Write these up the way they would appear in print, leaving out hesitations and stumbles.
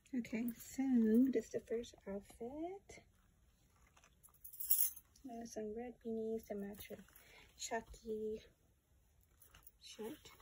Okay, so this is the first outfit. Some red beanies to match with Chucky shirt.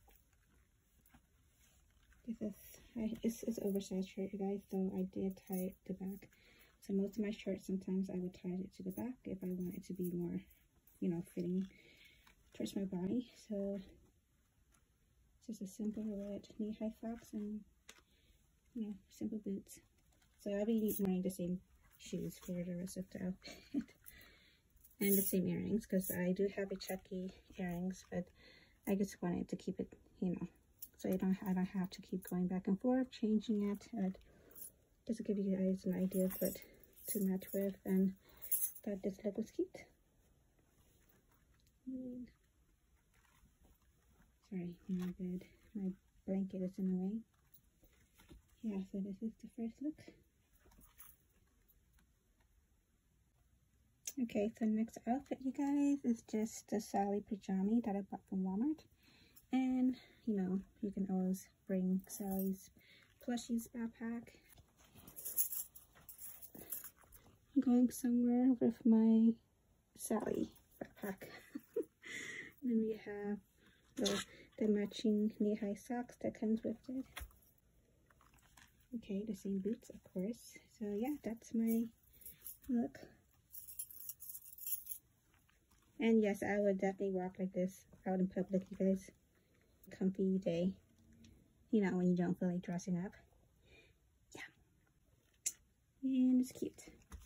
This is oversized shirt, you guys, so I did tie it to the back. So most of my shirts, sometimes I would tie it to the back if I want it to be more, you know, fitting towards my body. So it's just a simple red knee-high socks and, you know, simple boots. So I'll be wearing the same shoes for the rest of the outfit. And the same earrings, because I do have a Chucky earrings, but I just wanted to keep it, you know, so I don't have to keep going back and forth, changing it. Just to give you guys an idea of what to match with, and thought this look was cute. Sorry, my bed, my blanket is in the way. Yeah, so this is the first look. Okay, so next outfit, you guys, is just the Sally pajama that I bought from Walmart. And, you know, you can always bring Sally's plushies backpack. I'm going somewhere with my Sally backpack. Then we have the matching knee-high socks that comes with it. Okay, the same boots, of course. So, yeah, that's my look. And yes, I would definitely walk like this out in public, you guys. Comfy day, you know, when you don't feel like dressing up. Yeah, and it's cute.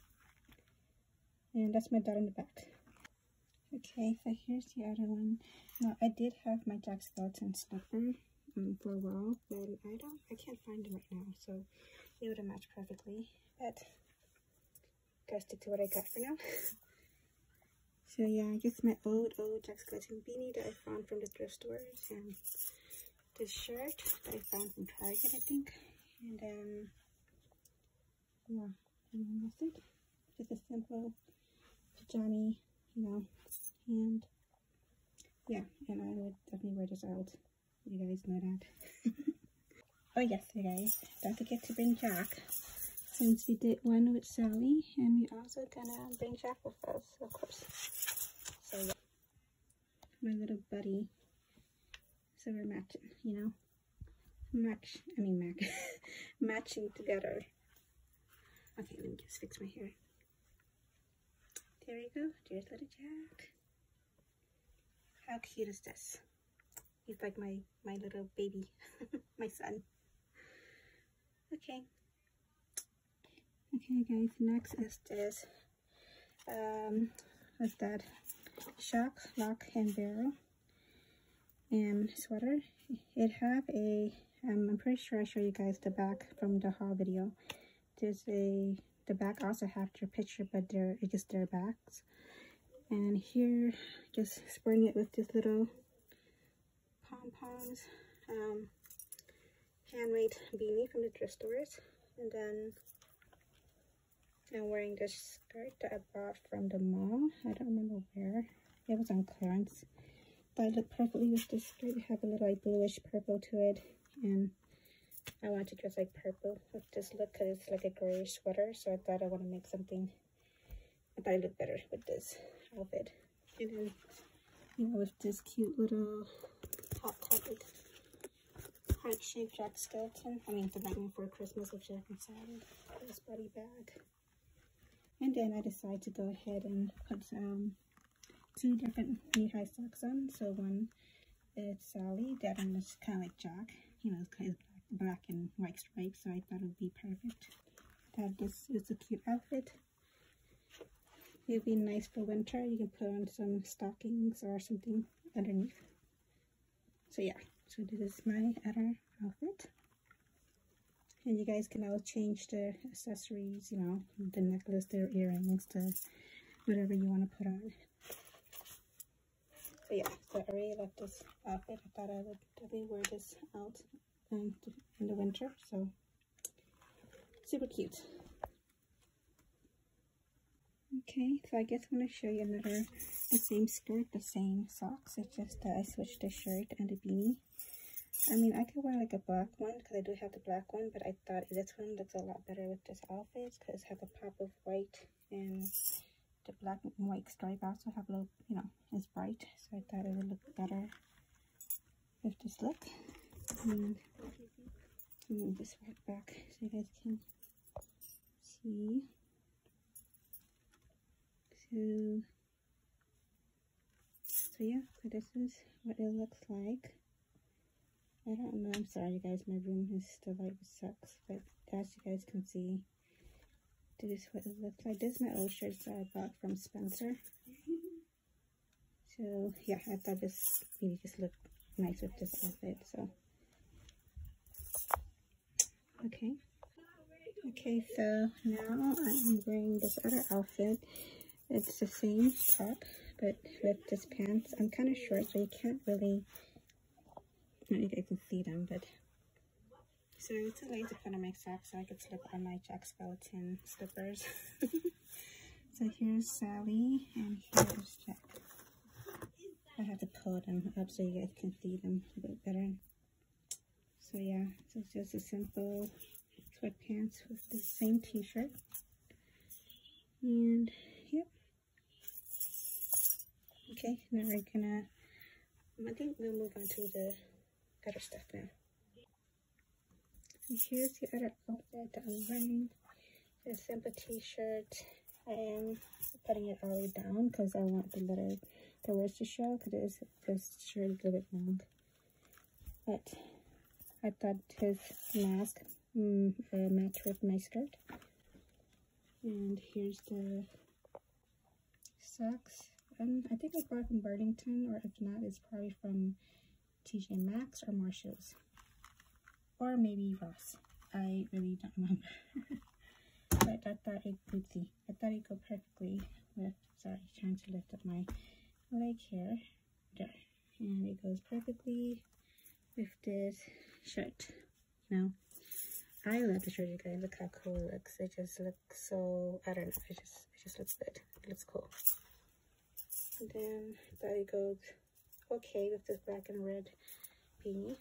And that's my dot in the back. Okay, so here's the other one. Now, I did have my Jack Skellington slipper for a while, but I can't find them right now, so it would have matched perfectly. But gotta stick to what I got for now. So yeah, I guess my old Jack Skellington beanie that I found from the thrift stores, and this shirt that I found from Target, I think. And then, yeah, and that's it. Just a simple pajama, you know, and yeah, and I would definitely wear this out. You guys know that. Oh yes, you guys, don't forget to bring Jack, since we did one with Sally, and we also gonna bring Jack with us, of course. So yeah, my little buddy. So we're matching, you know, matching together. Okay, let me just fix my hair. There you go. There's little Jack. How cute is this? He's like my little baby, my son. Okay. Okay, guys. Next is this. What's that? Shock, Lock, and Barrel and sweater. It have a, I'm pretty sure I showed you guys the back from the haul video. The back also have their picture, but it's just their backs. And here, just spraying it with this little pom-poms, handmade beanie from the thrift stores. And then I'm wearing this skirt that I bought from the mall. I don't remember where. It was on clearance. But it looked perfectly with this skirt. It have a little like bluish purple to it. And I wanted to dress like purple with this look because it's like a grayish sweater. So I thought I want to make something. I thought it looked better with this outfit. And then, you know, with this cute little hot-covered heart-shaped Jack Skellington. I mean, the Nightmare Before Christmas with Jack inside. This body bag. And then I decided to go ahead and put two different knee-high socks on. So one is Sally, the other one is kind of like Jack. You know, it's kind of black and white stripes, so I thought it would be perfect. That this is a cute outfit. It would be nice for winter. You can put on some stockings or something underneath. So yeah, so this is my other outfit. And you guys can all change the accessories, you know, the necklace, the earrings, the whatever you want to put on. So yeah, so I really love this outfit. I thought I would definitely wear this out in the winter. So super cute. Okay, so I guess I'm going to show you the same skirt, the same socks. It's just that I switched the shirt and the beanie. I mean, I could wear like a black one because I do have the black one, but I thought this one looks a lot better with this outfit because it has a pop of white, and the black and white stripe also have a little, you know, it's bright. So I thought it would look better with this look. And move this right back so you guys can see. So yeah, so this is what it looks like. I don't know, I'm sorry you guys, my room is still like sucks, but as you guys can see, this is what it looks like. This is my old shirts that I bought from Spencer. So yeah, I thought this maybe just looked nice with this outfit. So okay, so now I'm wearing this other outfit. It's the same top, but with this pants. I'm kind of short, so you can't really, I don't know if you can see them, but so it's too late to put on my socks so I could slip on my Jack Skellington slippers. So here's Sally and here's Jack. I have to pull them up so you guys can see them a bit better. So yeah, so it's just a simple sweatpants with the same t-shirt. And yep. Okay, now we're gonna, I think we'll move on to the other stuff now. So here's the other outfit that I'm wearing. A simple t-shirt. I am putting it all the way down because I want the words to show, because this shirt is a little bit long. But I thought his mask matched with my skirt. And here's the socks. I think I bought it from Burlington, or if not, it's probably from TJ Maxx or Marshalls. Or maybe Ross. I really don't remember. But I thought it would see. I thought it'd go perfectly with, sorry, trying to lift up my leg here. There. And it goes perfectly with this shirt. Now, I love the shirt, you guys. Look how cool it looks. It just looks so, I don't know, it just looks good. It looks cool. And then that it goes okay with this black and red beanie.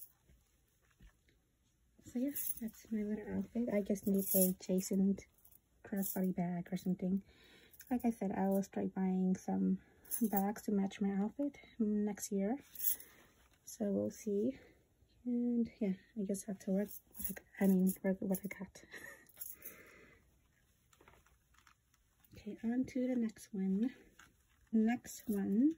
So yeah, that's my little outfit. I just need a Jason crossbody bag or something. Like I said, I will start buying some bags to match my outfit next year. So we'll see. And yeah, I just have to work with what I got. Okay, on to the next one. Next one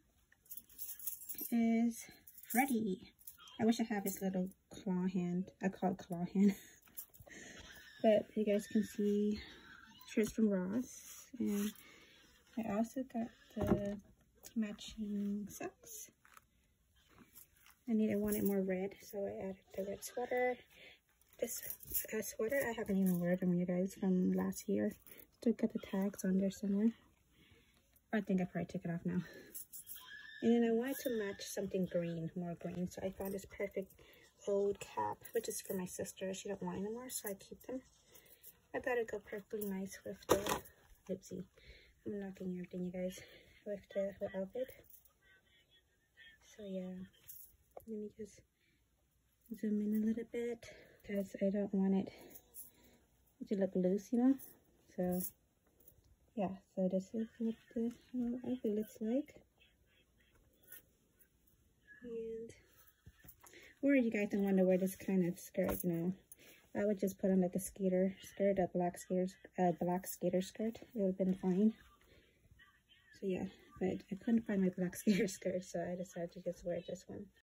is Freddy. I wish I had his little claw hand. I call it claw hand. But you guys can see shirts from Ross. And I also got the matching socks. I wanted more red, so I added the red sweater. This sweater, I haven't even worn them, you guys, from last year. Still got the tags on there somewhere. I think I probably took it off now. And then I wanted to match something green, more green. So I found this perfect old cap, which is for my sister. She don't want anymore, so I keep them. I thought it'd go perfectly nice with the, oopsie, I'm knocking everything, you guys, with the outfit. So yeah, let me just zoom in a little bit because I don't want it to look loose, you know. So yeah, so this is what the outfit looks like. And or you guys don't want to wear this kind of skirt, you know, I would just put on like a skater skirt, a black skater skirt. It would have been fine. So yeah, but I couldn't find my black skater skirt, so I decided to just wear this one.